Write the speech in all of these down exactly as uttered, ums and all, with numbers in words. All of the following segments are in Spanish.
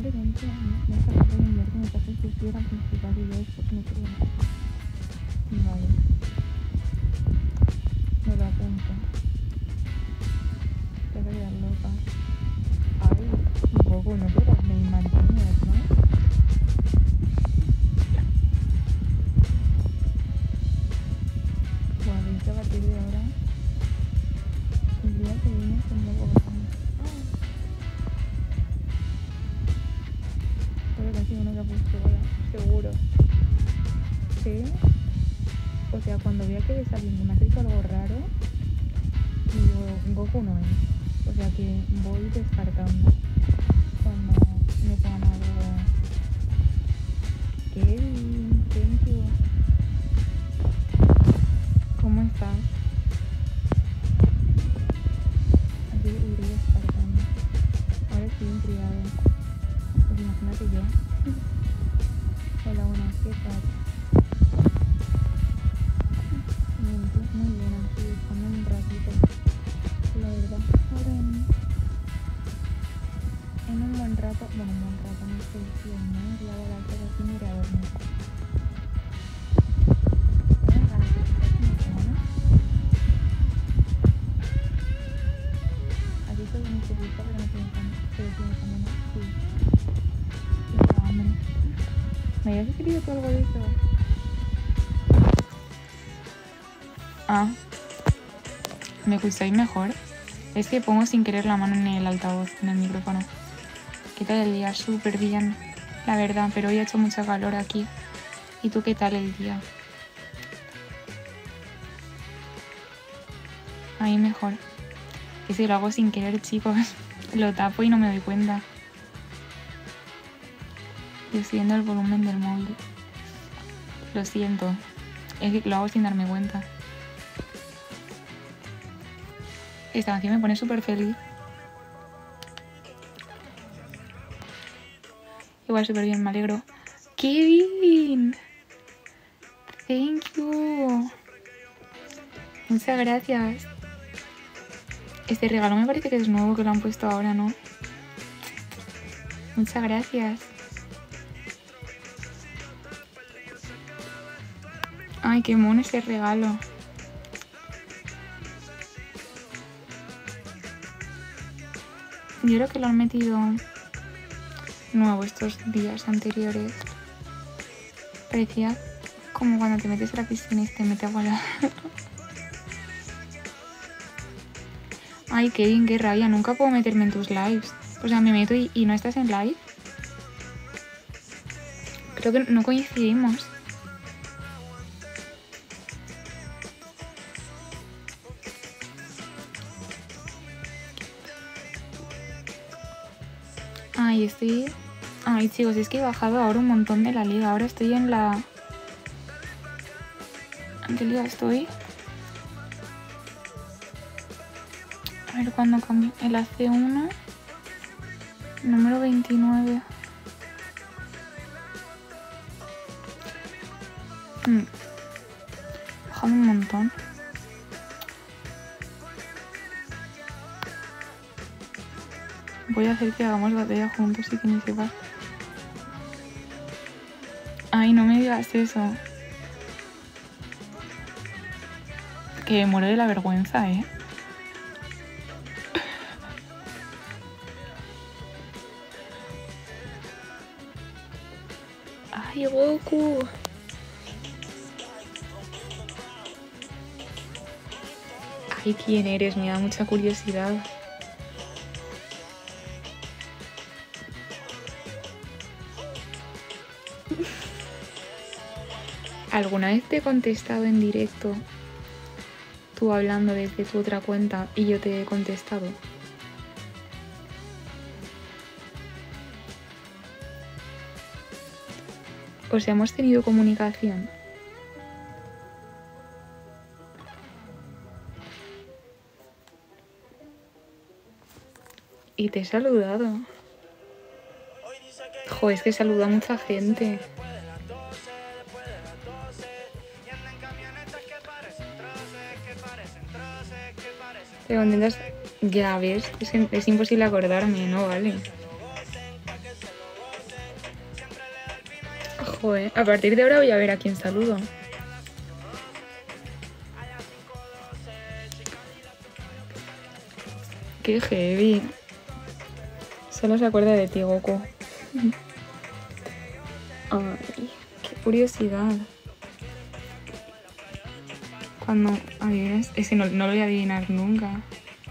hombre, vente, no está capaz de enviarte mensajes que estuviera principal y yo después me creo. Vale. Me lo apunto. Te voy a quedar loca. Ay, un poco, no te das ni mantener, ¿no? Bueno, y a partir de ahora, el día que viene con nuevo grande. Creo que ha sido uno que ha puesto hola, seguro. Sí. O sea, cuando vea que ves a alguien que me ha hecho algo raro, digo, Goku no es. O sea que voy descartando cuando me pongan algo. Kevin, thank you. ¿Cómo estás? Así iré descartando. Ahora estoy intrigado. Pues imagínate yo. Hola, buenas, ¿qué tal? Muy bien, aquí estando un ratito. La verdad, ahora en, en un buen rato, bueno, un buen rato, no sé si en media hora o algo así me iré a dormir. ¿Tienes ganas de estar fin de semana? Así todo muy feliz, pero no tengo ganas de fin de semana. Sí, tengo hambre. ¿Me habías escrito tú algo de eso? Ah, ¿me escucháis mejor? Es que pongo sin querer la mano en el altavoz, en el micrófono. ¿Qué tal el día? Súper bien, la verdad, pero hoy ha hecho mucha calor aquí. ¿Y tú qué tal el día? Ahí mejor. Que si lo hago sin querer, chicos, lo tapo y no me doy cuenta. Y estoy viendo el volumen del móvil. Lo siento, es que lo hago sin darme cuenta. Esta canción me pone súper feliz. Igual súper bien, me alegro. ¡Kevin! Thank you. Muchas gracias. Este regalo me parece que es nuevo, que lo han puesto ahora, ¿no? Muchas gracias. Ay, qué mono ese regalo. Yo creo que lo han metido nuevo estos días anteriores. Parecía como cuando te metes a la piscina y te mete agua la... Ay, Kevin, qué rabia. Nunca puedo meterme en tus lives. O sea, me meto y, y no estás en live. Creo que no coincidimos. Ay, estoy... Ay, chicos, es que he bajado ahora un montón de la liga. Ahora estoy en la... ¿En qué liga estoy? A ver cuándo cambio. El A C uno. Número veintinueve. Hmm. Bajado un montón. Voy a hacer que hagamos batalla juntos y que ni sepas. Ay, no me digas eso. Que me muero de la vergüenza, ¿eh? Ay, Goku. Ay, ¿quién eres? Me da mucha curiosidad. ¿Alguna vez te he contestado en directo, tú hablando desde tu otra cuenta y yo te he contestado? O sea, hemos tenido comunicación. Y te he saludado. Jo, es que saluda a mucha gente. Te contentas. Ya ves, es, es imposible acordarme, ¿no? Vale. Joder, a partir de ahora voy a ver a quién saludo. Qué heavy. Solo se acuerda de ti, Goku. Ay, qué curiosidad. Cuando adivines... Es que no, no lo voy a adivinar nunca.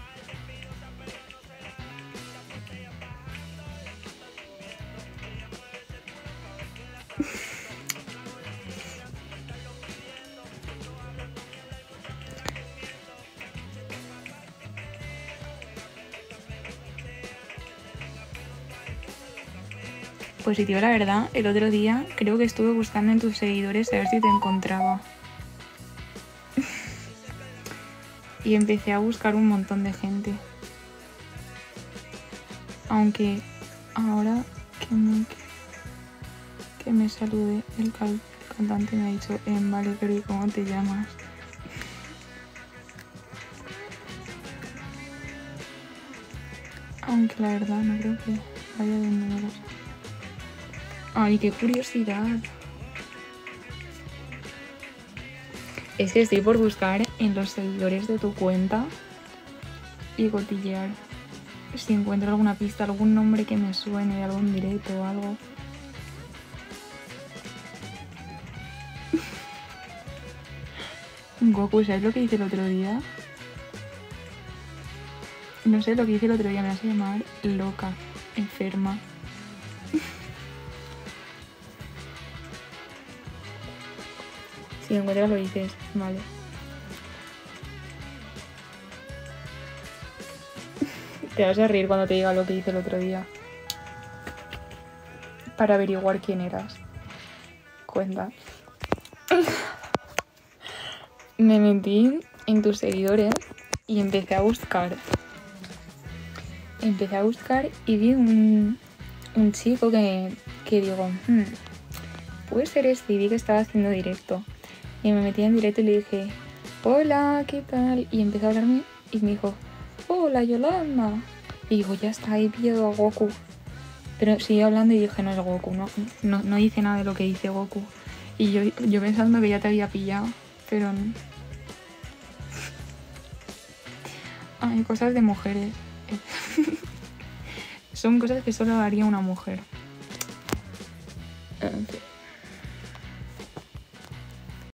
Pues si te digo la verdad, el otro día creo que estuve buscando en tus seguidores a ver si te encontraba. Y empecé a buscar un montón de gente. Aunque ahora que me, que me salude el cal, cantante me ha dicho, eh, vale, pero ¿y cómo te llamas? Aunque la verdad no creo que vaya de números. Ay, qué curiosidad. Es que estoy por buscar en los seguidores de tu cuenta y cotillear si encuentro alguna pista, algún nombre que me suene de algún directo o algo. Goku, ¿sabes lo que hice el otro día? No sé lo que hice el otro día, me vas a llamar loca, enferma. Si lo encuentras lo dices, vale. Te vas a reír cuando te diga lo que hice el otro día. Para averiguar quién eras. Cuenta. Me metí en tus seguidores y empecé a buscar. Empecé a buscar y vi un, un chico que, que digo, hmm, puede ser este, y vi que estaba haciendo directo. Y me metí en directo y le dije, hola, ¿qué tal? Y empezó a hablarme y me dijo, hola, Yolanda. Y digo, ya está, he pillado a Goku. Pero siguió hablando y dije, no es Goku, no, no, no hice nada de lo que dice Goku. Y yo, yo pensando que ya te había pillado, pero no. Ay, cosas de mujeres. Son cosas que solo haría una mujer. En fin.